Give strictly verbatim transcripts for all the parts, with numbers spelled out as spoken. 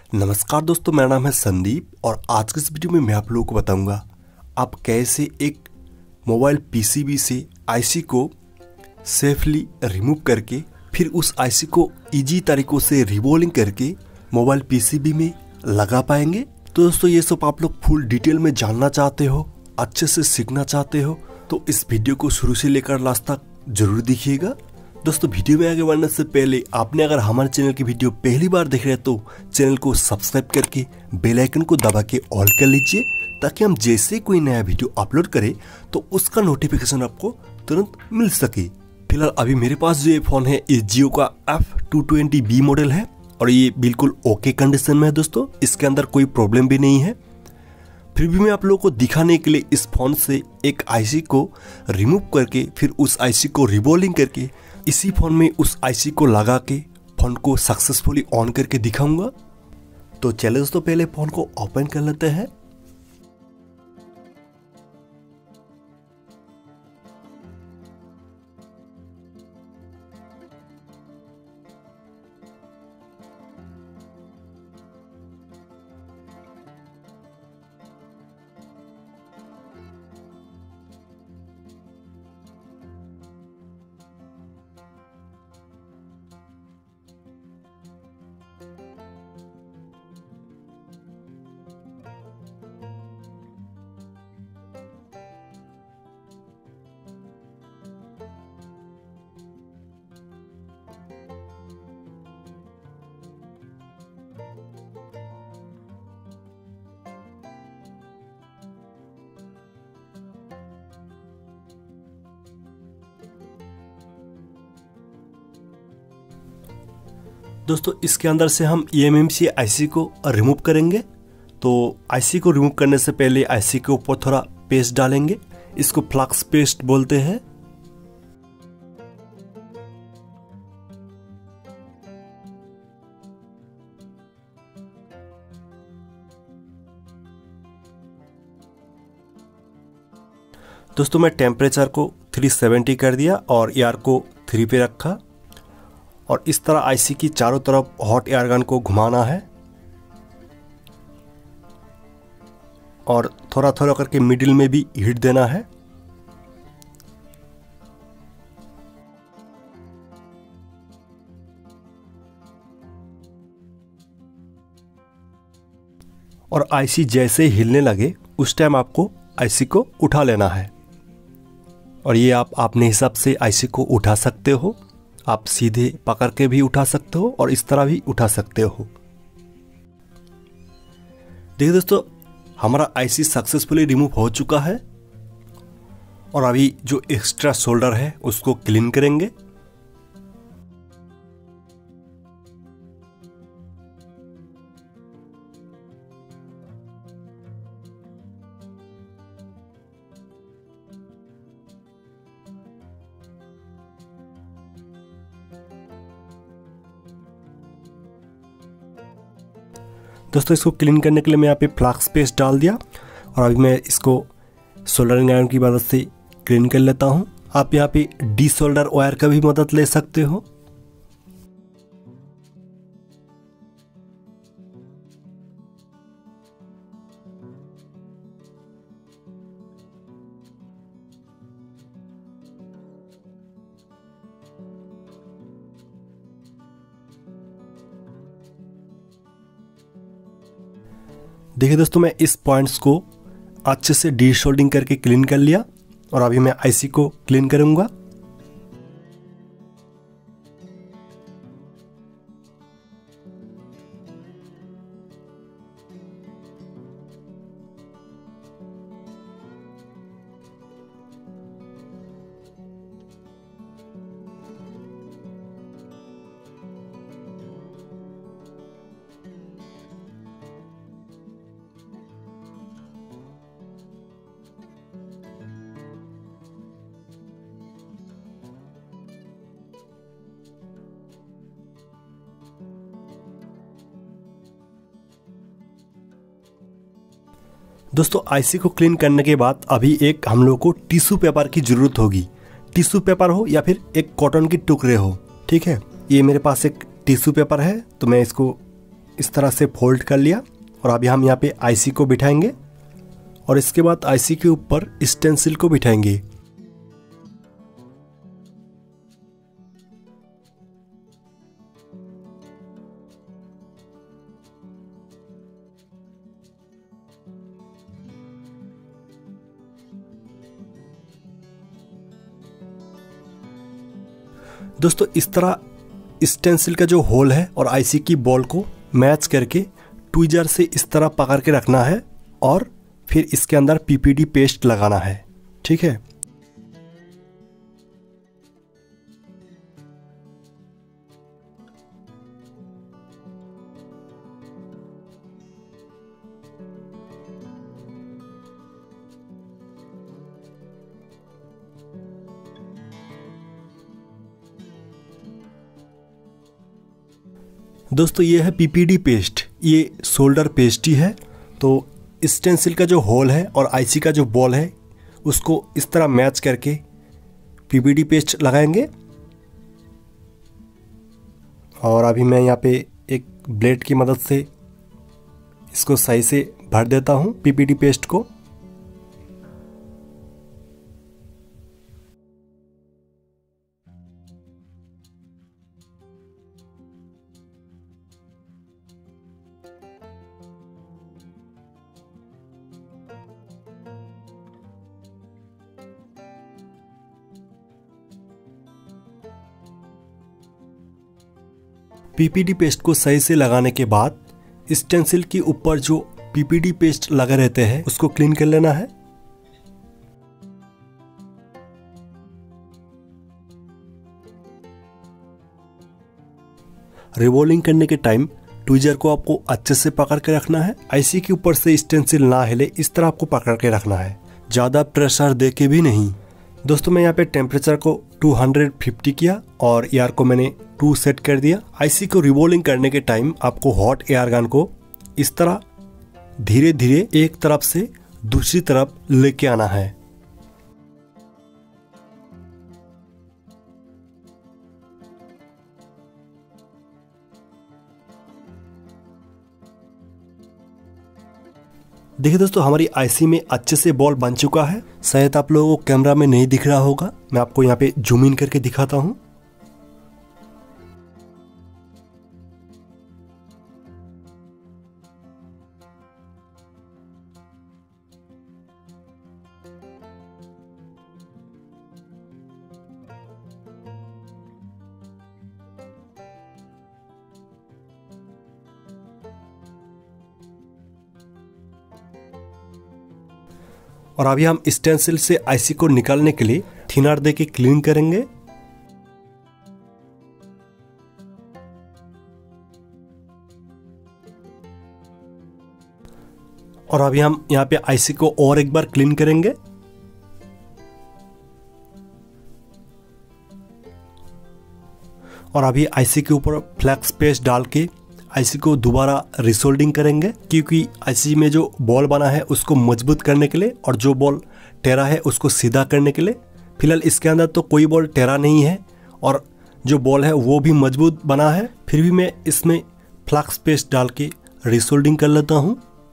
नमस्कार दोस्तों, मेरा नाम है संदीप और आज के इस वीडियो में मैं आप लोगों को बताऊंगा आप कैसे एक मोबाइल पीसीबी से आईसी को सेफली रिमूव करके फिर उस आईसी को इजी तरीकों से रिबोलिंग करके मोबाइल पीसीबी में लगा पाएंगे। तो दोस्तों ये सब आप लोग फुल डिटेल में जानना चाहते हो, अच्छे से सीखना चाहते हो तो इस वीडियो को शुरू से लेकर लास्ट तक जरूर देखिएगा। दोस्तों वीडियो में आगे बढ़ने से पहले आपने अगर हमारे चैनल की वीडियो पहली बार देख रहे हैं तो चैनल को सब्सक्राइब करके बेल आइकन को दबा के ऑल कर लीजिए ताकि हम जैसे कोई नया वीडियो अपलोड करें तो उसका नोटिफिकेशन आपको तुरंत मिल सके। फिलहाल अभी मेरे पास जो ये फोन है ये जियो का F two twenty B model है और ये बिल्कुल ओके कंडीशन में है दोस्तों, इसके अंदर कोई प्रॉब्लम भी नहीं है। फिर भी मैं आप लोगों को दिखाने के लिए इस फोन से एक आईसी को रिमूव करके फिर उस आईसी को रिबोलिंग करके इसी फोन में उस आईसी को लगा के फोन को सक्सेसफुली ऑन करके दिखाऊंगा। तो चलिए दोस्तों पहले फोन को ओपन कर लेते हैं। दोस्तों इसके अंदर से हम E M M C IC को रिमूव करेंगे। तो आईसी को रिमूव करने से पहले आईसी के ऊपर थोड़ा पेस्ट डालेंगे, इसको फ्लक्स पेस्ट बोलते हैं। दोस्तों मैं टेम्परेचर को तीन सौ सत्तर कर दिया और एयर को थ्री पे रखा और इस तरह आईसी की चारों तरफ हॉट एयर गन को घुमाना है और थोड़ा थोड़ा करके मिडिल में भी हीट देना है। और आईसी जैसे हिलने लगे उस टाइम आपको आईसी को उठा लेना है और ये आप अपने हिसाब से आईसी को उठा सकते हो। आप सीधे पकड़ के भी उठा सकते हो और इस तरह भी उठा सकते हो। देखिए दोस्तों हमारा आईसी सक्सेसफुली रिमूव हो चुका है और अभी जो एक्स्ट्रा शोल्डर है उसको क्लीन करेंगे। दोस्तों इसको क्लीन करने के लिए मैं यहाँ पे फ्लक्स पेस्ट डाल दिया और अभी मैं इसको सोल्डरिंग आयरन की मदद से क्लीन कर लेता हूँ। आप यहाँ पे डी सोल्डर वायर का भी मदद ले सकते हो। देखिए दोस्तों मैं इस पॉइंट्स को अच्छे से डी सोल्डिंग करके क्लीन कर लिया और अभी मैं आईसी को क्लीन करूंगा। दोस्तों आईसी को क्लीन करने के बाद अभी एक हम लोग को टिश्यू पेपर की ज़रूरत होगी। टिश्यू पेपर हो या फिर एक कॉटन के टुकड़े हो, ठीक है। ये मेरे पास एक टिश्यू पेपर है तो मैं इसको इस तरह से फोल्ड कर लिया और अभी हम यहाँ पे आईसी को बिठाएंगे और इसके बाद आईसी के ऊपर स्टेंसिल को बिठाएंगे। दोस्तों इस तरह स्टेंसिल का जो होल है और आईसी की बॉल को मैच करके ट्विजर से इस तरह पकड़ के रखना है और फिर इसके अंदर पीपीडी पेस्ट लगाना है। ठीक है, दोस्तों ये है पीपीडी पेस्ट, ये सोल्डर पेस्ट ही है। तो स्टेंसिल का जो होल है और आईसी का जो बॉल है उसको इस तरह मैच करके पीपीडी पेस्ट लगाएंगे। और अभी मैं यहाँ पे एक ब्लेड की मदद से इसको सही से भर देता हूँ पीपीडी पेस्ट को। पीपीडी पेस्ट को सही से लगाने के बाद स्टेंसिल के ऊपर जो पीपीडी पेस्ट लगे रहते हैं उसको क्लीन कर लेना है। रिवॉल्विंग करने के टाइम ट्विजर को आपको अच्छे से पकड़ के रखना है। आईसी के ऊपर से स्टेंसिल ना हिले, इस तरह आपको पकड़ के रखना है, ज़्यादा प्रेशर दे के भी नहीं। दोस्तों मैं यहाँ पे टेम्परेचर को दो सौ पचास किया और एयर को मैंने टू सेट कर दिया। आईसी को रिवॉल्विंग करने के टाइम आपको हॉट एयर गन को इस तरह धीरे धीरे एक तरफ से दूसरी तरफ लेके आना है। देखिए दोस्तों हमारी आईसी में अच्छे से बॉल बन चुका है। शायद आप लोगों को कैमरा में नहीं दिख रहा होगा, मैं आपको यहाँ पे जूम इन करके दिखाता हूँ। और अभी हम स्टेंसिल से आईसी को निकालने के लिए थिनर दे के क्लीन करेंगे। और अभी हम यहाँ पे आईसी को और एक बार क्लीन करेंगे। और अभी आईसी के ऊपर फ्लैक्स पेस्ट डाल के आईसी को दोबारा रिसोल्डिंग करेंगे, क्योंकि आईसी में जो बॉल बना है उसको मजबूत करने के लिए और जो बॉल टेढ़ा है उसको सीधा करने के लिए। फिलहाल इसके अंदर तो कोई बॉल टेढ़ा नहीं है और जो बॉल है वो भी मजबूत बना है, फिर भी मैं इसमें फ्लैक्स पेस्ट डाल के रिसोल्डिंग कर लेता हूँ।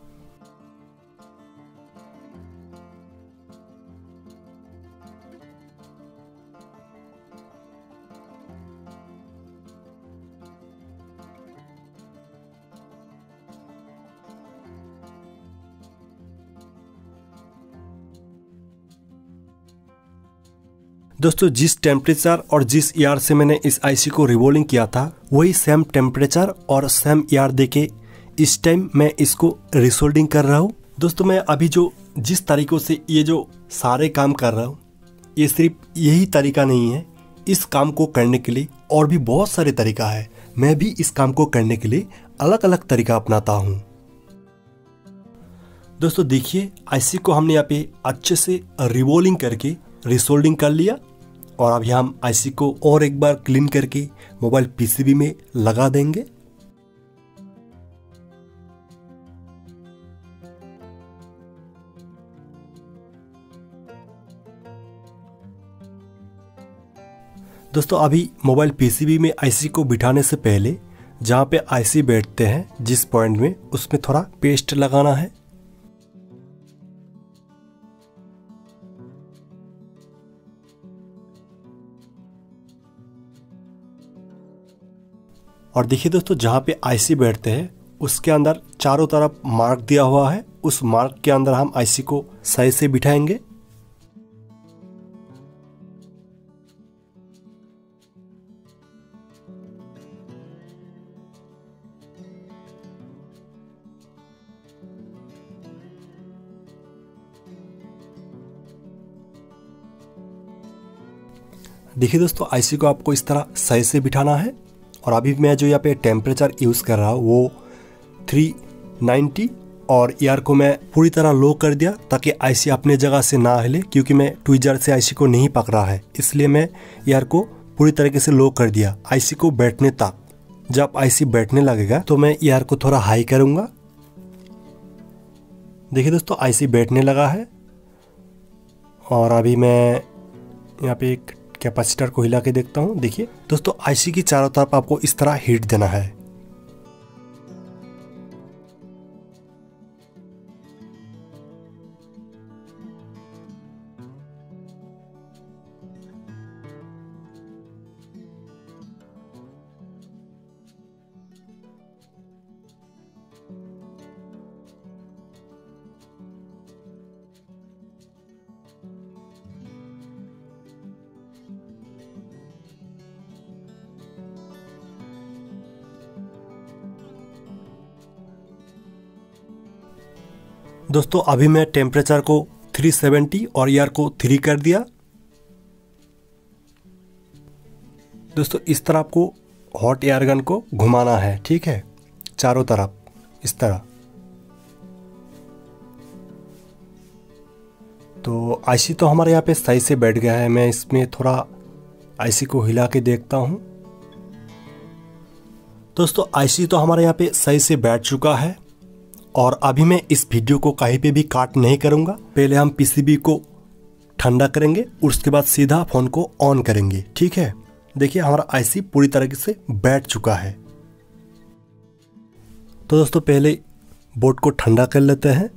दोस्तों जिस टेम्परेचर और जिस एयर से मैंने इस आईसी को रिवॉल्विंग किया था वही सेम टेम्परेचर और सेम एयर देके इस टाइम मैं इसको रिसोल्डिंग कर रहा हूँ। दोस्तों मैं अभी जो जिस तरीकों से ये जो सारे काम कर रहा हूँ ये सिर्फ यही तरीका नहीं है, इस काम को करने के लिए और भी बहुत सारे तरीका है। मैं भी इस काम को करने के लिए अलग अलग तरीका अपनाता हूँ। दोस्तों देखिए आईसी को हमने यहाँ पे अच्छे से रिवॉल्विंग करके रिसोल्डिंग कर लिया और अभी हम आईसी को और एक बार क्लीन करके मोबाइल पीसीबी में लगा देंगे। दोस्तों अभी मोबाइल पीसीबी में आईसी को बिठाने से पहले जहाँ पे आईसी बैठते हैं जिस पॉइंट में, उसमें थोड़ा पेस्ट लगाना है। और देखिए दोस्तों, जहाँ पे आईसी बैठते हैं उसके अंदर चारों तरफ मार्क दिया हुआ है, उस मार्क के अंदर हम आईसी को सही से बिठाएंगे। देखिए दोस्तों, आईसी को आपको इस तरह सही से बिठाना है। और अभी मैं जो यहाँ पे टेम्परेचर यूज़ कर रहा हूँ वो थ्री नाइन्टी, और ईयर को मैं पूरी तरह लो कर दिया ताकि आईसी अपने जगह से ना हिले, क्योंकि मैं ट्विजर से आईसी को नहीं पकड़ा है, इसलिए मैं ईयर को पूरी तरीके से लो कर दिया आईसी को बैठने तक। जब आईसी बैठने लगेगा तो मैं ईयर को थोड़ा हाई करूँगा। देखिए दोस्तों, आईसी बैठने लगा है। और अभी मैं यहाँ पे एक कैपेसिटर को हिला के देखता हूँ। देखिए दोस्तों, आईसी की चारों तरफ आपको इस तरह हीट देना है। दोस्तों, अभी मैं टेम्परेचर को थ्री सेवेंटी और ईयर को थ्री कर दिया। दोस्तों, इस तरह आपको हॉट एयर गन को घुमाना है, ठीक है, चारों तरफ इस तरह। तो आईसी तो हमारे यहाँ पे सही से बैठ गया है। मैं इसमें थोड़ा आईसी को हिला के देखता हूँ। दोस्तों, आईसी तो हमारे यहाँ पे सही से बैठ चुका है। और अभी मैं इस वीडियो को कहीं पे भी काट नहीं करूँगा। पहले हम पीसीबी को ठंडा करेंगे, उसके बाद सीधा फ़ोन को ऑन करेंगे, ठीक है। देखिए, हमारा आईसी पूरी तरीके से बैठ चुका है। तो दोस्तों, पहले बोर्ड को ठंडा कर लेते हैं।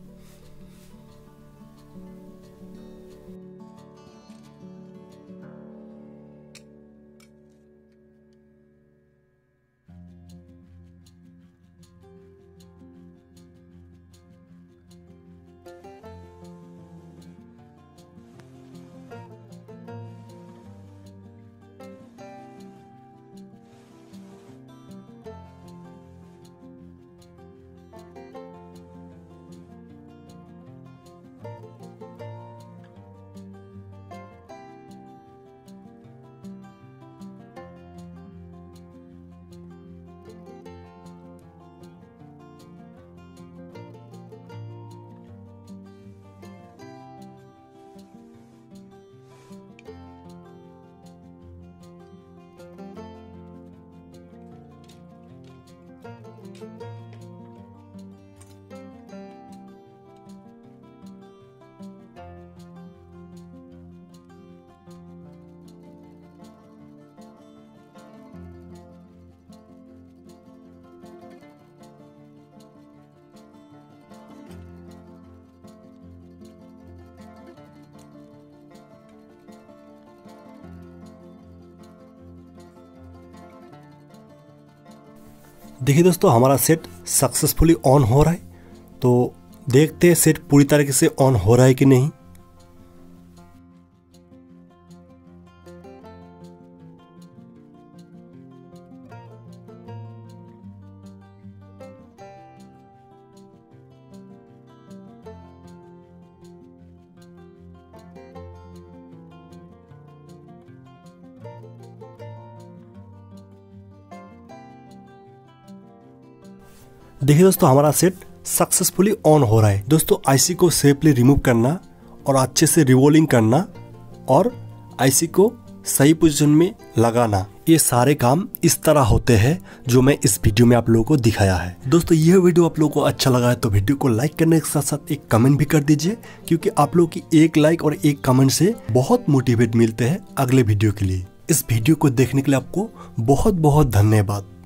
देखिए दोस्तों, हमारा सेट सक्सेसफुली ऑन हो रहा है। तो देखते हैं सेट पूरी तरीके से ऑन हो रहा है कि नहीं। देखिए दोस्तों, हमारा सेट सक्सेसफुली ऑन हो रहा है। दोस्तों, आईसी को सेफली रिमूव करना और अच्छे से रिवॉल्विंग करना और आईसी को सही पोजीशन में लगाना, ये सारे काम इस तरह होते हैं जो मैं इस वीडियो में आप लोगों को दिखाया है। दोस्तों, यह वीडियो आप लोगों को अच्छा लगा है तो वीडियो को लाइक करने के साथ साथ एक कमेंट भी कर दीजिए, क्योंकि आप लोगों की एक लाइक और एक कमेंट से बहुत मोटिवेट मिलते हैं अगले वीडियो के लिए। इस वीडियो को देखने के लिए आपको बहुत बहुत धन्यवाद।